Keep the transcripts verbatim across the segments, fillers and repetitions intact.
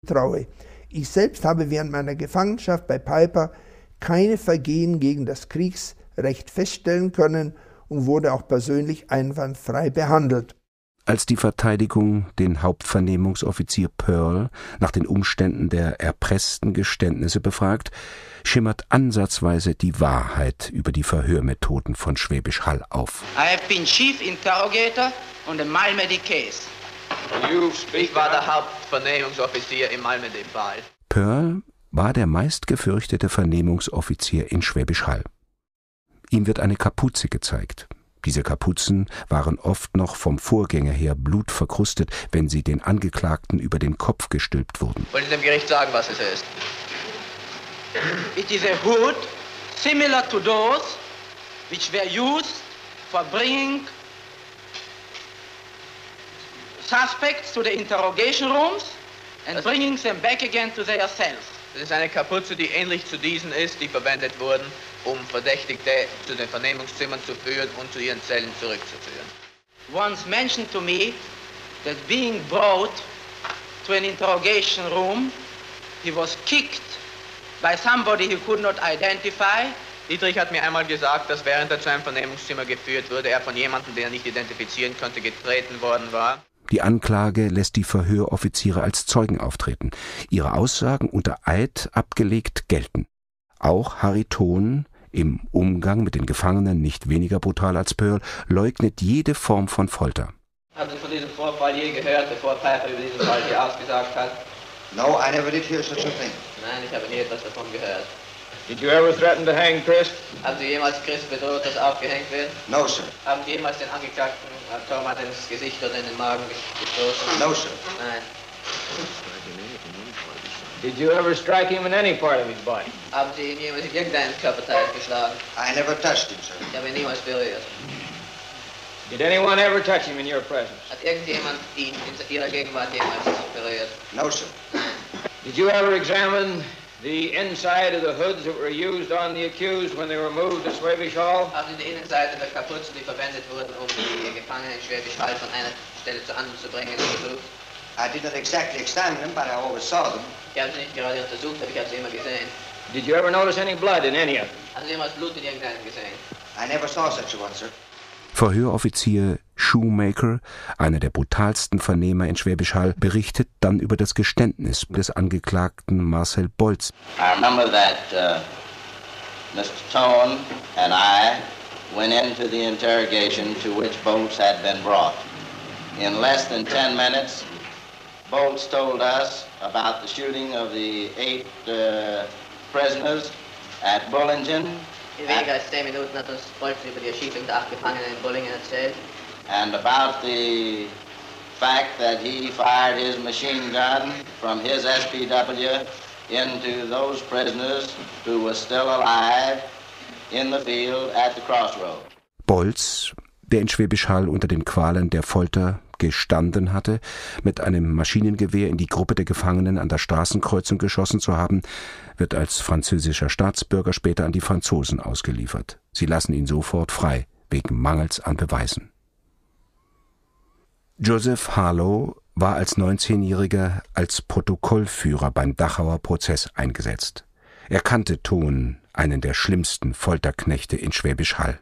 traue. Ich selbst habe während meiner Gefangenschaft bei Piper keine Vergehen gegen das Kriegsrecht feststellen können und wurde auch persönlich einwandfrei behandelt. Als die Verteidigung den Hauptvernehmungsoffizier Pearl nach den Umständen der erpressten Geständnisse befragt, schimmert ansatzweise die Wahrheit über die Verhörmethoden von Schwäbisch Hall auf. I have been chief interrogator on the Malmedy case. Ich war der Hauptvernehmungsoffizier im Malmedy-Fall. Pearl war der meistgefürchtete Vernehmungsoffizier in Schwäbisch Hall. Ihm wird eine Kapuze gezeigt. Diese Kapuzen waren oft noch vom Vorgänger her blutverkrustet, wenn sie den Angeklagten über den Kopf gestülpt wurden. Wollen Sie dem Gericht sagen, was es ist? It is a hood similar to those which were used for bringing suspects to the interrogation rooms and bringing them back again to their cells. Das ist eine Kapuze, die ähnlich zu diesen ist, die verwendet wurden, um Verdächtigte zu den Vernehmungszimmern zu führen und zu ihren Zellen zurückzuführen. Once mentioned to me that being brought to an interrogation room, he was kicked by somebody he could not identify. Dietrich hat mir einmal gesagt, dass während er zu einem Vernehmungszimmer geführt wurde, er von jemandem, den er nicht identifizieren konnte, getreten worden war. Die Anklage lässt die Verhöroffiziere als Zeugen auftreten. Ihre Aussagen unter Eid abgelegt gelten. Auch Harry Thon, im Umgang mit den Gefangenen nicht weniger brutal als Pearl, leugnet jede Form von Folter. Haben Sie von diesem Vorfall je gehört, bevor Piper über diesen Fall hier ausgesagt hat? No, I never did hear such a thing. Nein, ich habe nie etwas davon gehört. Did you ever threaten to hang Chris? Haben Sie jemals Chris bedroht, dass er aufgehängt wird? No, sir. Haben Sie jemals den Angeklagten Thormann ins Gesicht oder in den Magen gestoßen? No, sir. Nein. Did you ever strike him in any part of his body? Haben Sie ihn jemals in irgendeinen Körperteil geschlagen? I never touched him, sir. Ich habe ihn niemals berührt. Did anyone ever touch him in your presence? Hat irgendjemand ihn in Ihrer Gegenwart jemals berührt? No, sir. Did you ever examine the inside of the hoods that were used on the accused when they were moved to Schwäbisch Hall? Haben Sie die Innenseite der Kapuzen, die verwendet wurden, um die Gefangenen in Schwäbisch Hall von einer Stelle zur anderen zu bringen, untersucht? I did not exactly examine them, but I always saw them. Ich habe sie nicht gerade untersucht, aber ich habe sie immer gesehen. Did you ever notice any blood in any of them? Haben Sie jemals Blut in irgendeinem gesehen? I never saw such a one, sir. Verhöroffizier Shoemaker, einer der brutalsten Vernehmer in Schwäbisch Hall, berichtet dann über das Geständnis des Angeklagten Marcel Bolz. I remember that uh, Mister Thon and I went into the interrogation to which Bolz had been brought. In less than ten minutes, Bolz told us about the shooting of the eight uh, prisoners at Bullingen. In weniger als zehn Minuten hat uns Bolz über die Erschießung der acht Gefangenen in Bullingen erzählt. And about the fact that he fired his machine gun from his S P W into those prisoners who were still alive in the field at the crossroad. Bolz, der in Schwäbisch Hall unter den Qualen der Folter gestanden hatte, mit einem Maschinengewehr in die Gruppe der Gefangenen an der Straßenkreuzung geschossen zu haben, wird als französischer Staatsbürger später an die Franzosen ausgeliefert. Sie lassen ihn sofort frei, wegen Mangels an Beweisen. Joseph Harlow war als neunzehnjähriger als Protokollführer beim Dachauer Prozess eingesetzt. Er kannte Thon, einen der schlimmsten Folterknechte in Schwäbisch Hall.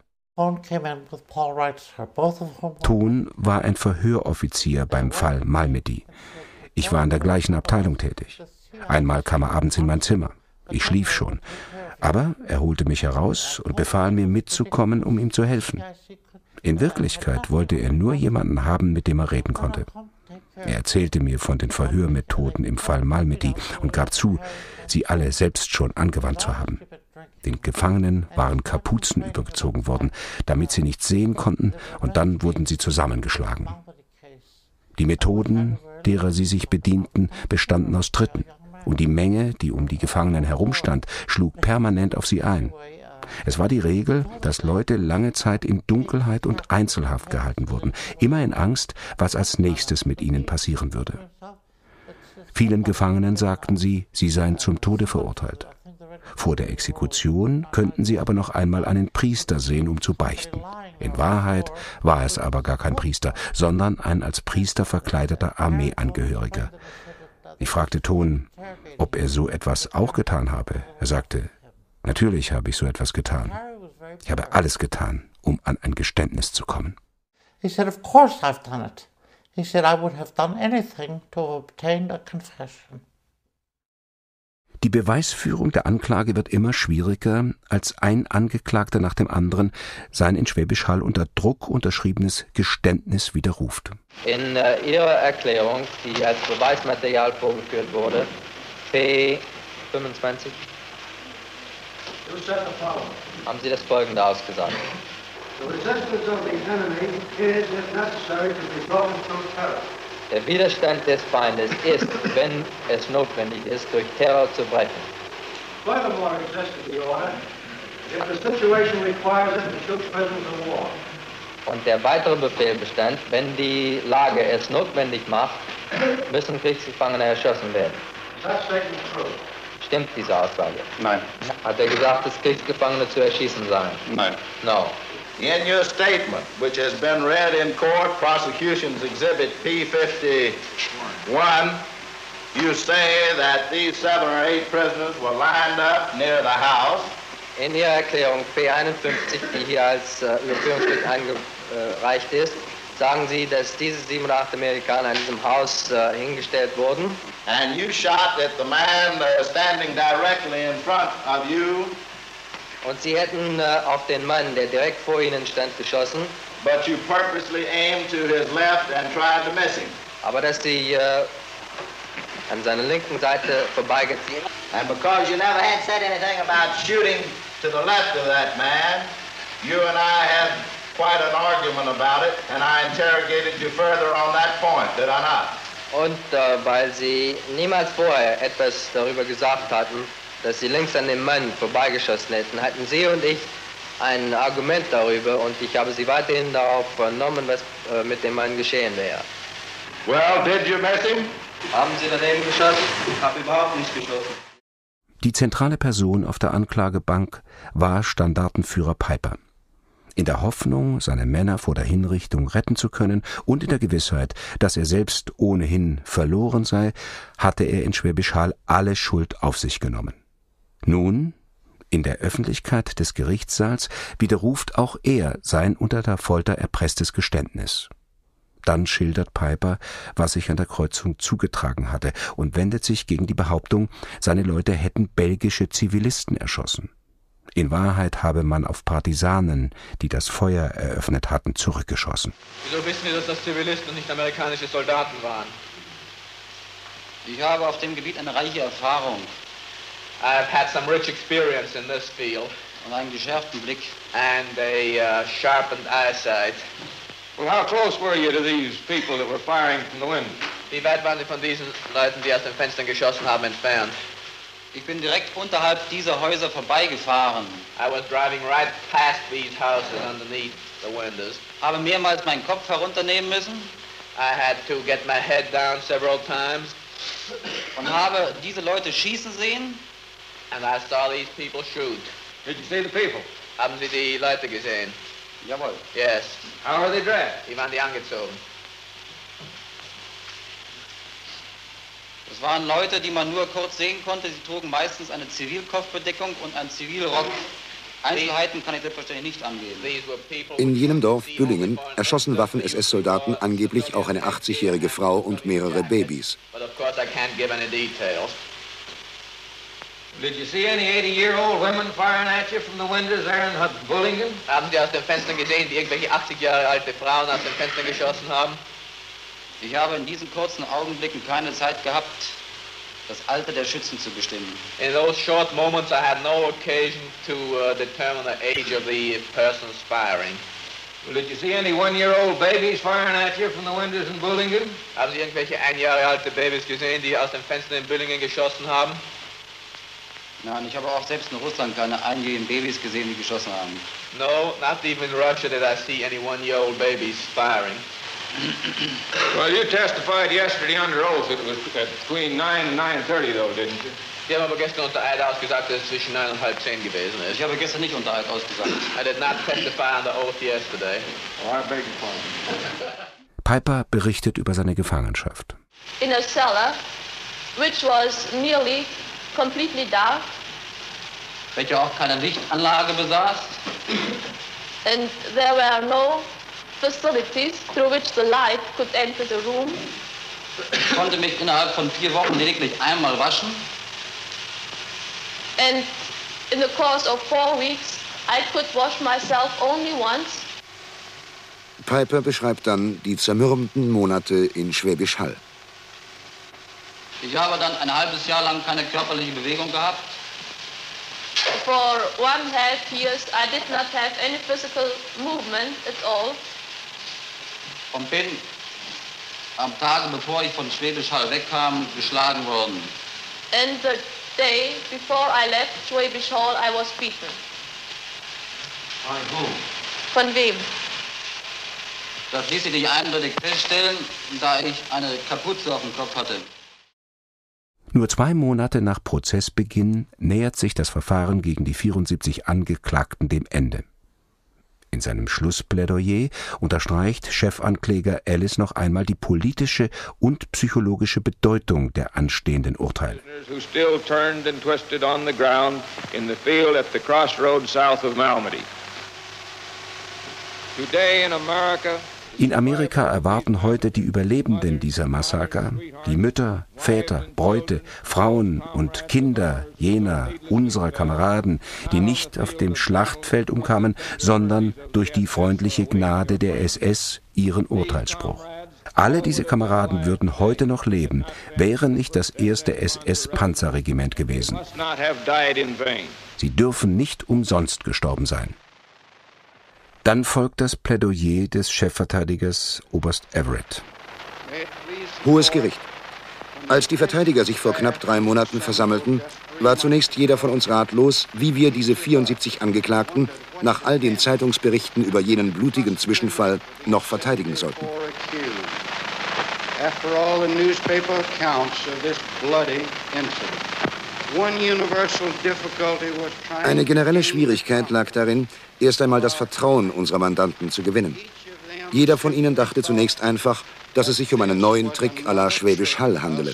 Thon war ein Verhöroffizier beim Fall Malmedy. Ich war in der gleichen Abteilung tätig. Einmal kam er abends in mein Zimmer. Ich schlief schon. Aber er holte mich heraus und befahl mir mitzukommen, um ihm zu helfen. In Wirklichkeit wollte er nur jemanden haben, mit dem er reden konnte. Er erzählte mir von den Verhörmethoden im Fall Malmedy und gab zu, sie alle selbst schon angewandt zu haben. Den Gefangenen waren Kapuzen übergezogen worden, damit sie nichts sehen konnten, und dann wurden sie zusammengeschlagen. Die Methoden, derer sie sich bedienten, bestanden aus Tritten, und die Menge, die um die Gefangenen herumstand, schlug permanent auf sie ein. Es war die Regel, dass Leute lange Zeit in Dunkelheit und Einzelhaft gehalten wurden, immer in Angst, was als nächstes mit ihnen passieren würde. Vielen Gefangenen sagten sie, sie seien zum Tode verurteilt. Vor der Exekution könnten sie aber noch einmal einen Priester sehen, um zu beichten. In Wahrheit war es aber gar kein Priester, sondern ein als Priester verkleideter Armeeangehöriger. Ich fragte Thon, ob er so etwas auch getan habe. Er sagte, natürlich habe ich so etwas getan. Ich habe alles getan, um an ein Geständnis zu kommen. He said, of course I've done it. He said, I would have done anything to obtain a confession. Die Beweisführung der Anklage wird immer schwieriger, als ein Angeklagter nach dem anderen sein in Schwäbisch Hall unter Druck unterschriebenes Geständnis widerruft. In äh, Ihrer Erklärung, die als Beweismaterial vorgeführt wurde, P fünfundzwanzig, haben Sie das Folgende ausgesagt. Der Widerstand des Feindes ist, wenn es notwendig ist, durch Terror zu brechen. Und der weitere Befehl bestand, wenn die Lage es notwendig macht, müssen Kriegsgefangene erschossen werden. Stimmt diese Aussage? Nein. Hat er gesagt, dass Kriegsgefangene zu erschießen seien? Nein. No. In your statement, which has been read in court, Prosecution's Exhibit P fifty-one, you say that these seven or eight prisoners were lined up near the house. In Ihrer Erklärung P einundfünfzig, die hier als äh, Überführungsstück eingereicht ist, sagen Sie, dass diese sieben oder acht Amerikaner in diesem Haus äh, hingestellt wurden. And you shot at the man uh, standing directly in front of you. Und Sie hätten äh, auf den Mann, der direkt vor Ihnen stand, geschossen. But you purposely aimed to his left and tried to miss him. Aber dass Sie äh, an seiner linken Seite vorbeigezogen. And because you never had said anything about shooting to the left of that man, you and I had quite an argument about it, and I interrogated you further on that point, did I not? Und äh, weil Sie niemals vorher etwas darüber gesagt hatten, dass Sie links an dem Mann vorbeigeschossen hätten, hatten Sie und ich ein Argument darüber und ich habe Sie weiterhin darauf vernommen, was äh, mit dem Mann geschehen wäre. Well, did you miss him? Haben Sie daneben geschossen? Ich habe überhaupt nicht geschossen. Die zentrale Person auf der Anklagebank war Standartenführer Piper. In der Hoffnung, seine Männer vor der Hinrichtung retten zu können und in der Gewissheit, dass er selbst ohnehin verloren sei, hatte er in Schwäbisch Hall alle Schuld auf sich genommen. Nun, in der Öffentlichkeit des Gerichtssaals, widerruft auch er sein unter der Folter erpresstes Geständnis. Dann schildert Piper, was sich an der Kreuzung zugetragen hatte und wendet sich gegen die Behauptung, seine Leute hätten belgische Zivilisten erschossen. In Wahrheit habe man auf Partisanen, die das Feuer eröffnet hatten, zurückgeschossen. Wieso wissen Sie, dass das Zivilisten und nicht amerikanische Soldaten waren? Ich habe auf dem Gebiet eine reiche Erfahrung. I've had some rich experience in this field. Und einen geschärften Blick. And a uh, sharpened eyesight. Well, how close were you to these people that were firing from the window? Wie weit waren Sie von diesen Leuten, die aus den Fenstern geschossen haben, entfernt? Ich bin direkt unterhalb dieser Häuser vorbeigefahren. I was driving right past these houses underneath the windows. Habe mehrmals meinen Kopf herunternehmen müssen. I had to get my head down several times. Und habe diese Leute schießen sehen. And I saw these people shoot. Did you see the people? Haben Sie die Leute gesehen? Jawohl. Yes. How are they dressed? Wie waren die angezogen? Das waren Leute, die man nur kurz sehen konnte. Sie trugen meistens eine Zivilkopfbedeckung und einen Zivilrock. Einzelheiten kann ich selbstverständlich nicht angeben. In jenem Dorf Büllingen erschossen Waffen-S S-Soldaten angeblich auch eine achtzigjährige Frau und mehrere Babys. Did you see any eighty-year-old women firing at you from the windows there in Bullingen? Haben Sie aus den Fenstern gesehen, die irgendwelche achtzig Jahre alte Frauen aus den Fenstern geschossen haben? Ich habe in diesen kurzen Augenblicken keine Zeit gehabt, das Alter der Schützen zu bestimmen. In those short moments I had no occasion to uh, determine the age of the persons firing. Well, did you see any one-year-old babies firing at you from the windows in Bullingen? Haben Sie irgendwelche ein Jahre alte Babys gesehen, die aus den Fenstern in Büllingen geschossen haben? Nein, ich habe auch selbst in Russland keine einjährigen Babys gesehen, die geschossen haben. No, not even in Russia did I see any one-year-old babies firing. Well, you testified yesterday under oath that it was between nine and nine thirty, though, didn't you? Sie haben aber gestern unter Eid ausgesagt, dass es zwischen neun und halb zehn gewesen ist. Ich habe gestern nicht unter Eid ausgesagt. I did not testify under oath yesterday. Oh, I beg your pardon. Piper berichtet über seine Gefangenschaft. In a cellar, which was nearly completely dark. Welcher auch keine Lichtanlage besaß. And there were no facilities through which the light could enter the room. Ich konnte mich innerhalb von vier Wochen lediglich einmal waschen. And in the course of four weeks, I could wash myself only once. Piper beschreibt dann die zermürbenden Monate in Schwäbisch Hall. Ich habe dann ein halbes Jahr lang keine körperliche Bewegung gehabt. For one half years, I did not have any physical movement at all. Und bin am Tage, bevor ich von Schwäbisch Hall wegkam, geschlagen worden. And the day before I left Schwäbisch Hall, I was beaten. By whom? Von wem? Das ließ sich eindeutig feststellen, da ich eine Kapuze auf dem Kopf hatte. Nur zwei Monate nach Prozessbeginn nähert sich das Verfahren gegen die vierundsiebzig Angeklagten dem Ende. In seinem Schlussplädoyer unterstreicht Chefankläger Ellis noch einmal die politische und psychologische Bedeutung der anstehenden Urteile. Who still turned and twisted on the ground in the field at the crossroads south of Malmedy. Today in America, In Amerika erwarten heute die Überlebenden dieser Massaker, die Mütter, Väter, Bräute, Frauen und Kinder jener unserer Kameraden, die nicht auf dem Schlachtfeld umkamen, sondern durch die freundliche Gnade der S S ihren Urteilsspruch. Alle diese Kameraden würden heute noch leben, wäre nicht das erste S S-Panzerregiment gewesen. Sie dürfen nicht umsonst gestorben sein. Dann folgt das Plädoyer des Chefverteidigers Oberst Everett. Hohes Gericht. Als die Verteidiger sich vor knapp drei Monaten versammelten, war zunächst jeder von uns ratlos, wie wir diese vierundsiebzig Angeklagten nach all den Zeitungsberichten über jenen blutigen Zwischenfall noch verteidigen sollten. Eine generelle Schwierigkeit lag darin, erst einmal das Vertrauen unserer Mandanten zu gewinnen. Jeder von ihnen dachte zunächst einfach, dass es sich um einen neuen Trick à la Schwäbisch Hall handele.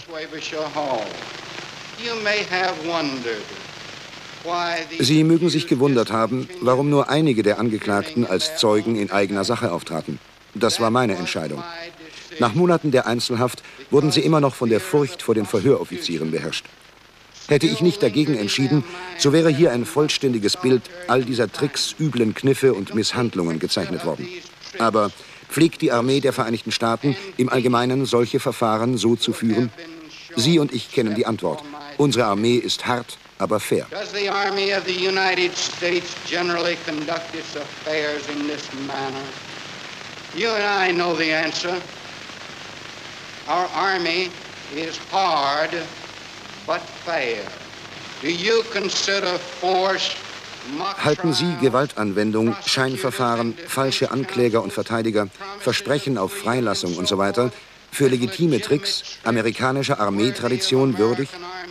Sie mögen sich gewundert haben, warum nur einige der Angeklagten als Zeugen in eigener Sache auftraten. Das war meine Entscheidung. Nach Monaten der Einzelhaft wurden sie immer noch von der Furcht vor den Verhöroffizieren beherrscht. Hätte ich nicht dagegen entschieden, so wäre hier ein vollständiges Bild all dieser Tricks, üblen Kniffe und Misshandlungen gezeichnet worden. Aber pflegt die Armee der Vereinigten Staaten im Allgemeinen solche Verfahren so zu führen? Sie und ich kennen die Antwort. Unsere Armee ist hart, aber fair. Does the Army of the United States generally conduct its affairs in this manner? You and I know the answer. Our army is hard, but fair. Do you consider force? Halten Sie Gewaltanwendung, Scheinverfahren, falsche Ankläger und Verteidiger, Versprechen auf Freilassung und so weiter für legitime Tricks amerikanischer Armeetradition würdig?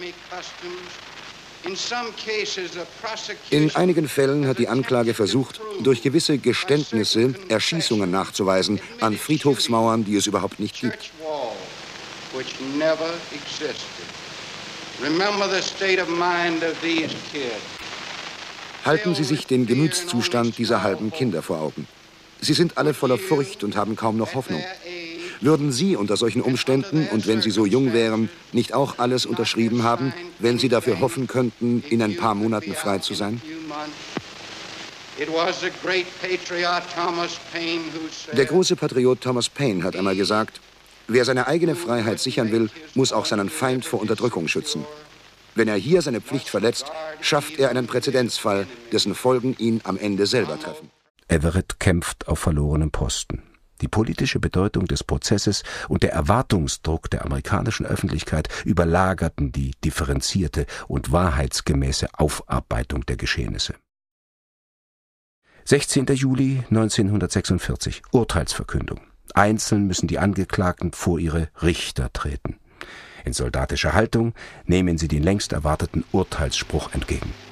In einigen Fällen hat die Anklage versucht, durch gewisse Geständnisse Erschießungen nachzuweisen an Friedhofsmauern, die es überhaupt nicht gibt. Halten Sie sich den Gemütszustand dieser halben Kinder vor Augen. Sie sind alle voller Furcht und haben kaum noch Hoffnung. Würden Sie unter solchen Umständen und wenn Sie so jung wären, nicht auch alles unterschrieben haben, wenn Sie dafür hoffen könnten, in ein paar Monaten frei zu sein? Der große Patriot Thomas Paine hat einmal gesagt, wer seine eigene Freiheit sichern will, muss auch seinen Feind vor Unterdrückung schützen. Wenn er hier seine Pflicht verletzt, schafft er einen Präzedenzfall, dessen Folgen ihn am Ende selber treffen. Everett kämpft auf verlorenem Posten. Die politische Bedeutung des Prozesses und der Erwartungsdruck der amerikanischen Öffentlichkeit überlagerten die differenzierte und wahrheitsgemäße Aufarbeitung der Geschehnisse. sechzehnter Juli neunzehnhundertsechsundvierzig, Urteilsverkündung. Einzeln müssen die Angeklagten vor ihre Richter treten. In soldatischer Haltung nehmen sie den längst erwarteten Urteilsspruch entgegen.